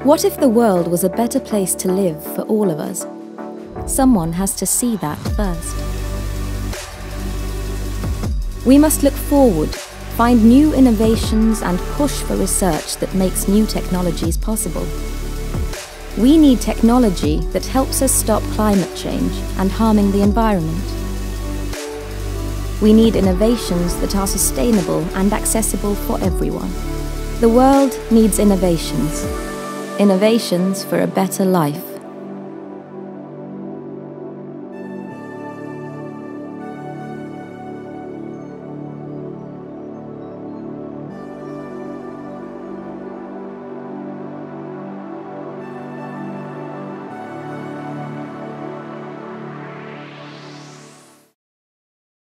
What if the world was a better place to live for all of us? Someone has to see that first. We must look forward, find new innovations and push for research that makes new technologies possible. We need technology that helps us stop climate change and harming the environment. We need innovations that are sustainable and accessible for everyone. The world needs innovations. Innovations for a better life.